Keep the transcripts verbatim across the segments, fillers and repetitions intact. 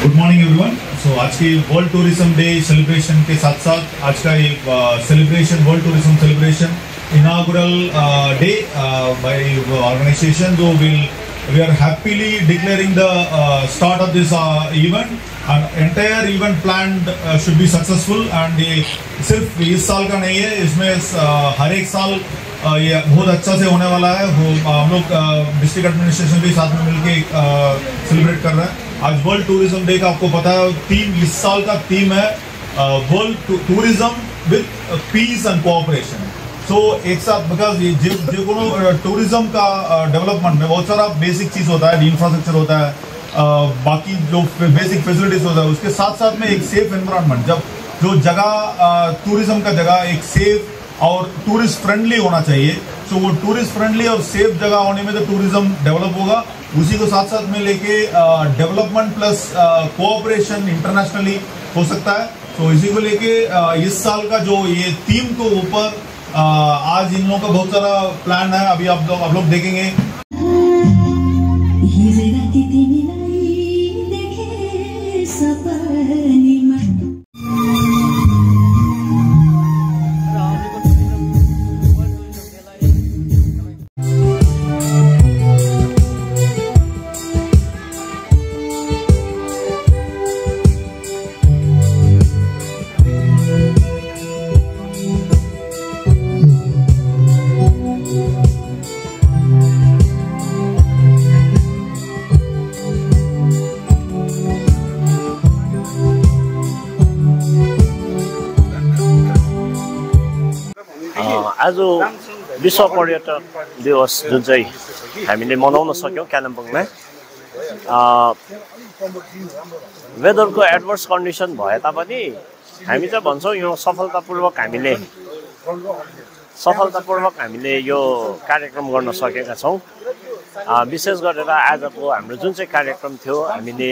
Good morning everyone. So आज की world tourism day celebration के साथ साथ आज का ये celebration world tourism celebration inaugural day by organisation जो will we are happily declaring the start of this event and entire event planned should be successful and ये सिर्फ इस साल का नहीं है, इसमें uh, हर एक साल Uh, ये बहुत अच्छा से होने वाला है। वो हम लोग डिस्ट्रिक्ट एडमिनिस्ट्रेशन भी साथ में मिलके सेलिब्रेट कर रहे हैं। आज वर्ल्ड टूरिज्म डे का आपको पता है थीम, इस साल का थीम है world tourism with peace and cooperation. So एक साथ बिकॉज ये जो जो कोनो टूरिज्म का डेवलपमेंट में बहुत सारा बेसिक चीज़ होता है, इंफ्रास्ट्रक्चर होता है, uh, बाकी जो बेसिक फैसिलिटीज होता है, उसके साथ साथ में एक सेफ एनवायरनमेंट, जब जो जगह टूरिज्म का जगह एक सेफ और टूरिस्ट फ्रेंडली होना चाहिए। सो वो टूरिस्ट फ्रेंडली और सेफ जगह होने में तो टूरिज्म डेवलप होगा, उसी को साथ साथ में लेके डेवलपमेंट प्लस कोऑपरेशन इंटरनेशनली हो सकता है। तो इसी को लेके इस साल का जो ये थीम को ऊपर आज इन लोगों का बहुत सारा प्लान है, अभी आप लोग आप लोग देखेंगे। आज विश्व पर्यटक दिवस जुन चाहिँ हामीले मनाउन सक्यौँ कालिम्पोङमा। वेदरको एडभर्स कन्डिसन भए तापनि हामी चाहिँ भन्छौँ यो सफलतापूर्वक हामीले सफलतापूर्वक हामीले यो कार्यक्रम गर्न सकेका छौँ। विशेष गरेर आजको हाम्रो जुन चाहिँ कार्यक्रम थियो, हामीले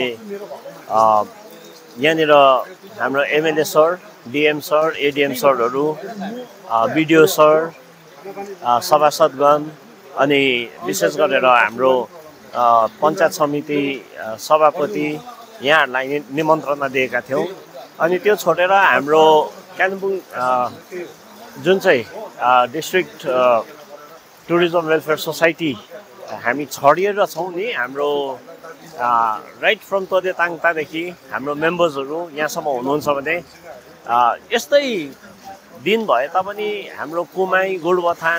यहाँनिर हाम्रो MLA sir, DM sir, ADM सरहरू, बिडिओ सर, सभासदगण अनि विशेष गरेर हाम्रो पञ्चायत समिति सभापति यहाँहरूलाई निमन्त्रणा दिएका थियौँ। अनि त्यो छोडेर हाम्रो कालिम्पोङ जुन चाहिँ डिस्ट्रिक्ट टुरिज्म वेलफेयर सोसाइटी हामी छडिएर छौँ नि, हाम्रो राइट फ्रम तोदेताङतादेखि हाम्रो मेम्बर्सहरू यहाँसम्म हुनुहुन्छ भने यस्तै दिन भए तापनि हाम्रो कुमाई, गोरुबथान,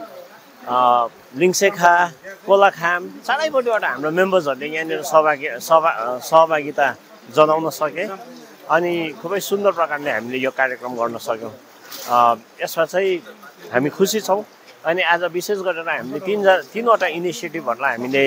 लिङ्सेखा, कोलाखाम चारैपट्टिबाट हाम्रो मेम्बर्सहरूले यहाँनिर सहभागी सभा सहभागिता जनाउन सके अनि खुबै सुन्दर प्रकारले हामीले यो कार्यक्रम गर्न सक्यौँ। यसमा चाहिँ हामी खुसी छौँ। अनि आज विशेष गरेर हामीले तिनजना तिनवटा इनिसिएटिभहरूलाई हामीले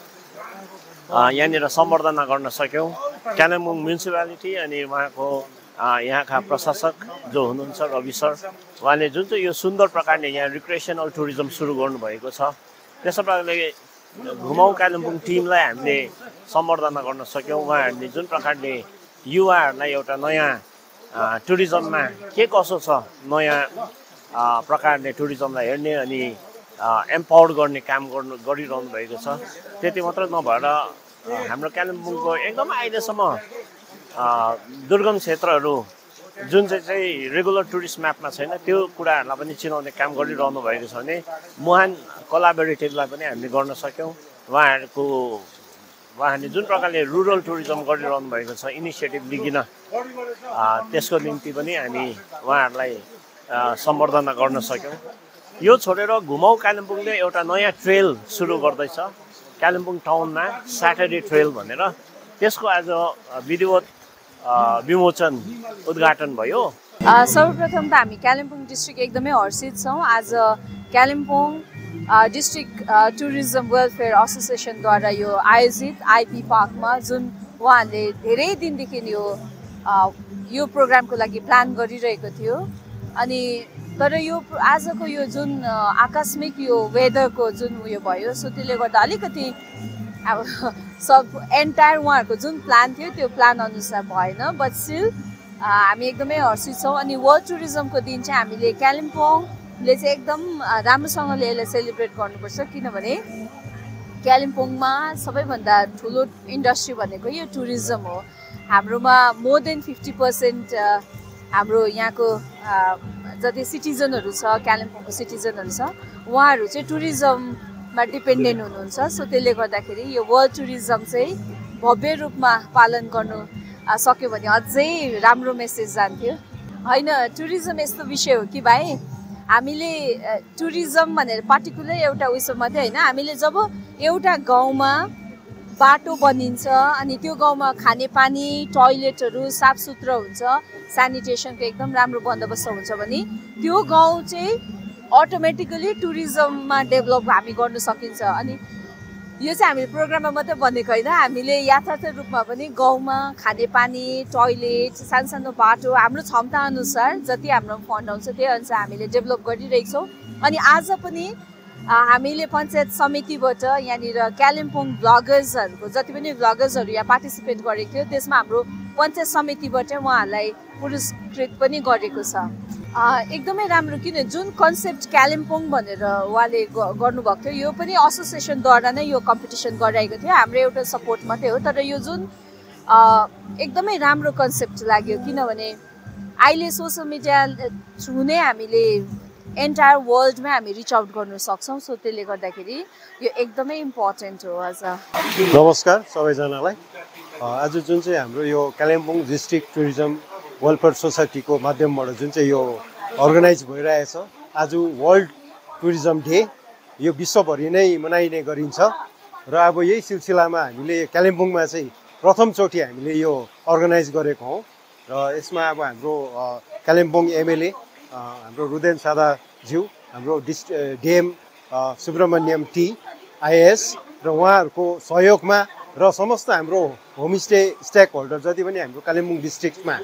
यहाँनिर सम्बर्धना गर्न सक्यौँ। कालिम्पोङ म्युनिसिपालिटी अनि उहाँको यहाँका प्रशासक जो हुनुहुन्छ रवि सर, उहाँले जुन चाहिँ यो सुन्दर प्रकारले यहाँ रिक्रिएसनल टुरिज्म सुरु गर्नुभएको छ, त्यस प्रकारले घुमाउ कालिम्पोङ टिमलाई हामीले सम्बर्धना गर्न सक्यौँ। उहाँहरूले जुन प्रकारले युवाहरूलाई एउटा नयाँ टुरिज्ममा के कसो छ, नयाँ प्रकारले टुरिज्मलाई हेर्ने अनि एम्पावर गर्ने काम गर्नु गरिरहनु भएको छ। त्यति मात्र नभएर हाम्रो कालिम्पोङको एकदमै अहिलेसम्म दुर्गम क्षेत्रहरू जुन चाहिँ चाहिँ रेगुलर टुरिस्ट म्यापमा छैन, त्यो कुराहरूलाई पनि चिनाउने काम गरिरहनु भएको छ भने मुहान कोलाबोरेटिभलाई पनि हामीले गर्न सक्यौँ। उहाँहरूको उहाँहरूले जुन प्रकारले रुरल टुरिज्म गरिरहनु भएको छ इनिसिएटिभ लिगिन, त्यसको निम्ति पनि हामी उहाँहरूलाई सम्बर्धना गर्न सक्यौँ। यो छोडेर घुमाउ कालिम्पोङले एउटा नयाँ ट्रेल सुरु गर्दैछ कालिम्पोङ टाउनमा, स्याटरडे ट्रेल भनेर। त्यसको आज विधिवत विमोचन उद्घाटन भयो। सर्वप्रथम त हामी कालिम्पोङ डिस्ट्रिक्ट एकदमै हर्षित छौँ। आज कालिम्पोङ डिस्ट्रिक्ट टुरिज्म वेलफेयर एसोसिएसनद्वारा यो आयोजित आइपी पार्कमा जुन उहाँहरूले धेरै दिनदेखि यो यो प्रोग्रामको लागि प्लान गरिरहेको थियो, अनि तर यो आजको यो जुन आकस्मिक यो वेदरको जुन उयो भयो, सो त्यसले गर्दा अलिकति अब सब एन्टायर उहाँहरूको जुन प्लान थियो त्यो प्लान अनुसार भएन, बट स्टिल हामी एकदमै हर्षित छौँ। अनि वर्ल्ड टुरिज्मको दिन चाहिँ हामीले कालिम्पोङले चाहिँ एकदम राम्रोसँगले यसलाई सेलिब्रेट गर्नुपर्छ, किनभने कालिम्पोङमा सबैभन्दा ठुलो इन्डस्ट्री भनेको यो टुरिज्म हो। हाम्रोमा मोर देन फिफ्टी पर्सेन्ट हाम्रो यहाँको जति सिटिजनहरू छ, कालिम्पोङको सिटिजनहरू छ, उहाँहरू चाहिँ टुरिज्ममा डिपेन्डेन्ट हुनुहुन्छ। सो त्यसले गर्दाखेरि यो वर्ल्ड टुरिज्म चाहिँ भव्य रूपमा पालन गर्नु सक्यो भने अझै राम्रो मेसेज जान्थ्यो। होइन, टुरिज्म यस्तो विषय हो कि भाइ, हामीले टुरिज्म भनेर पार्टिकुलर एउटा उयसो मात्रै होइन, हामीले जब एउटा गाउँमा बाटो बनिन्छ अनि त्यो गाउँमा खानेपानी, टोयलेटहरू साफ सुथरा हुन्छ, सेनिटेसनको एकदम राम्रो बन्दोबस्त हुन्छ भने त्यो गाउँ चाहिँ अटोमेटिकली टुरिज्ममा डेभलप हामी गर्न सकिन्छ। अनि यो चाहिँ हामीले प्रोग्राममा मात्रै भनेको होइन, हामीले यथार्थ रूपमा पनि गाउँमा खानेपानी, टोयलेट, सानो सानो बाटो हाम्रो क्षमता अनुसार जति हाम्रो फन्ड आउँछ त्यही अनुसार हामीले डेभलप गरिरहेको छौँ। अनि आज पनि हामीले पञ्चायत समितिबाट यहाँनिर कालिम्पोङ भ्लगर्सहरूको जति पनि भ्लगर्सहरू यहाँ पार्टिसिपेट गरेको थियो त्यसमा हाम्रो पञ्चायत समितिबाट उहाँहरूलाई पुरस्कृत पनि गरेको छ। एकदमै राम्रो, किन जुन कन्सेप्ट कालिम्पोङ भनेर उहाँले गर्नुभएको थियो यो पनि एसोसिएसनद्वारा नै यो कम्पिटिसन गराएको थियो, हाम्रो एउटा सपोर्ट मात्रै हो। तर यो जुन एकदमै राम्रो कन्सेप्ट लाग्यो, किनभने अहिले सोसियल मिडिया थ्रु नै हामीले एन्टायर वर्ल्डमा हामी रिच आउट गर्न सक्छौँ। सो त्यसले गर्दाखेरि यो एकदमै इम्पोर्टेन्ट हो। आज नमस्कार सबैजनालाई। आज जुन चाहिँ हाम्रो यो कालिम्पोङ डिस्ट्रिक्ट टुरिज्म वेलफेयर सोसाइटीको माध्यमबाट जुन चाहिँ यो अर्गनाइज भइरहेछ, आज वर्ल्ड टुरिज्म डे यो विश्वभरि नै मनाइने गरिन्छ। र अब यही सिलसिलामा हामीले कालिम्पोङमा चाहिँ प्रथमचोटि हामीले यो अर्गनाइज गरेको हौँ। र यसमा अब हाम्रो कालिम्पोङ एमएलए हाम्रो रुदेन सादाज्यू, हाम्रो डिस्ट डिएम सुब्रमण्यम टी आइएएस र उहाँहरूको सहयोगमा र समस्त हाम्रो होमस्टे स्टेक होल्डर जति पनि हाम्रो कालिम्पोङ डिस्ट्रिक्टमा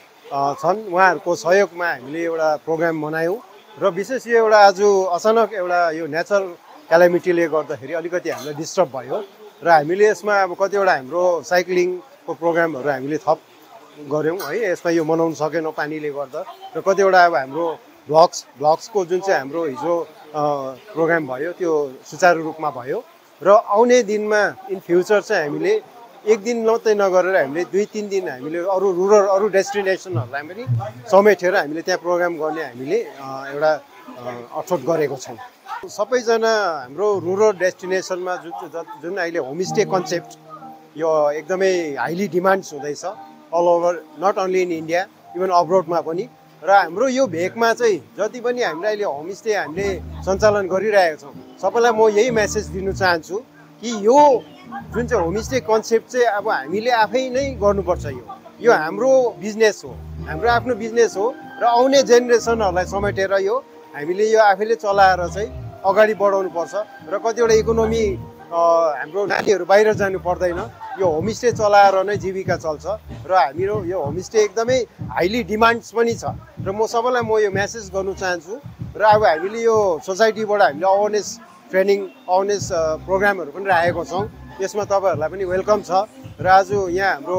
छन् उहाँहरूको सहयोगमा हामीले एउटा प्रोग्राम मनायौँ। र विशेष यो एउटा आज अचानक एउटा यो नेचरल क्यालामिटीले गर्दाखेरि अलिकति हामीलाई डिस्टर्ब भयो र हामीले यसमा अब कतिवटा हाम्रो साइक्लिङको प्रोग्रामहरू हामीले थप गऱ्यौँ है। यसमा यो मनाउन सकेनौँ पानीले गर्दा। र कतिवटा अब हाम्रो ब्लग्स ब्लग्सको जुन चाहिँ हाम्रो हिजो प्रोग्राम भयो त्यो सुचारू रूपमा भयो। र आउने दिनमा इन फ्युचर चाहिँ हामीले एक दिन मात्रै नगरेर हामीले दुई तिन दिन हामीले अरू रुरल अरू डेस्टिनेसनहरूलाई पनि समेटेर हामीले त्यहाँ प्रोग्राम गर्ने हामीले एउटा अठोट गरेको छौँ। सबैजना हाम्रो रुरल डेस्टिनेसनमा जुन जुन अहिले होमस्टे कन्सेप्ट यो एकदमै हाइली डिमान्ड्स हुँदैछ all over, not only in India, even अब्रोडमा पनि। र हाम्रो यो भेकमा चाहिँ जति पनि हामीले अहिले होमस्टे हामीले सञ्चालन गरिरहेका छौँ सबैलाई म यही मेसेज दिन चाहन्छु कि यो जुन चाहिँ होमस्टे कन्सेप्ट चाहिँ अब हामीले आफै नै गर्नुपर्छ। यो यो हाम्रो बिजनेस हो, हाम्रो आफ्नो बिजनेस हो र आउने जेनेरेसनहरूलाई समेटेर यो हामीले यो आफैले चलाएर चाहिँ अगाडि बढाउनुपर्छ। र कतिवटा इकोनोमी हाम्रो नानीहरू बाहिर जानु पर्दैन, यो होमस्टे चलाएर नै जीविका चल्छ। र हाम्रो यो होमस्टे एकदमै हाइली डिमान्ड्स पनि छ। र म सबैलाई म यो मेसेज गर्नु चाहन्छु। र अब हामीले यो सोसाइटीबाट हामीले अवेरनेस ट्रेनिङ अवेरनेस प्रोग्रामहरू पनि राखेको छौँ, यसमा तपाईँहरूलाई पनि वेलकम छ। र आज यहाँ हाम्रो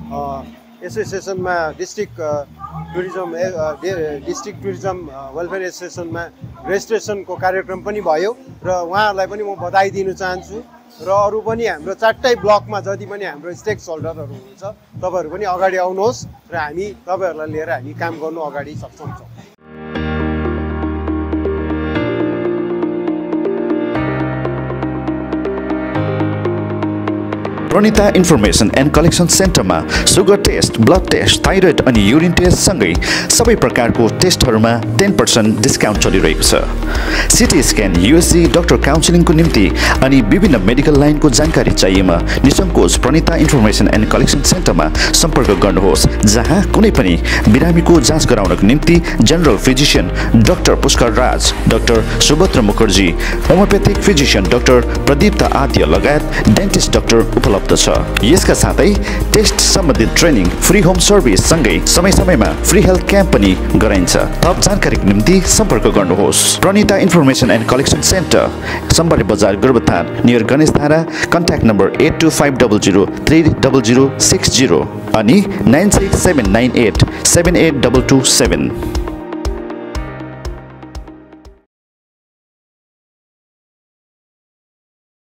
एसोसिएसनमा district tourism district tourism welfare एसोसिएसनमा रेजिस्ट्रेसनको कार्यक्रम पनि भयो र उहाँहरूलाई पनि म बधाई दिन चाहन्छु। र अरू पनि हाम्रो चारवटै ब्लकमा जति पनि हाम्रो स्टेक होल्डरहरू हुनुहुन्छ तपाईँहरू पनि अगाडि आउनुहोस् र हामी तपाईँहरूलाई लिएर हामी काम गर्नु अगाडि सक्षम छौँ। प्रणिता इन्फर्मेसन एन्ड कलेक्सन सेन्टरमा sugar test, blood test, thyroid अनि युरिन टेस्ट सँगै सबै प्रकारको टेस्टहरूमा टेन पर्सेन्ट डिस्काउन्ट चलिरहेको छ। सिटी स्क्यान, युएसजी, डाक्टर काउन्सिलिङको निम्ति अनि विभिन्न मेडिकल लाइनको जानकारी चाहिएमा निसङ्कोच प्रणिता इन्फर्मेसन एन्ड कलेक्सन सेन्टरमा सम्पर्क गर्नुहोस्, जहाँ कुनै पनि बिरामीको जाँच गराउनको निम्ति general physician doctor Pushkar Raj, doctor Subhadra Mukherjee, homeopathic physician doctor Pradeep Adya लगायत डेन्टिस्ट डाक्टर उपलब्ध छ। यसका साथै टेस्ट सम्बन्धित ट्रेनिङ, फ्री होम सर्भिस सँगै समय समयमा फ्री हेल्थ क्याम्प पनि गराइन्छ। थप जानकारीको निम्ति सम्पर्क गर्नुहोस्। Pranita information and collection centre, Sambari Bazar, Gorubathan, near Ganesh Dhara. Contact number eight two five double zero three double zero six zero अनि nine six seven nine eight seven eight double two seven.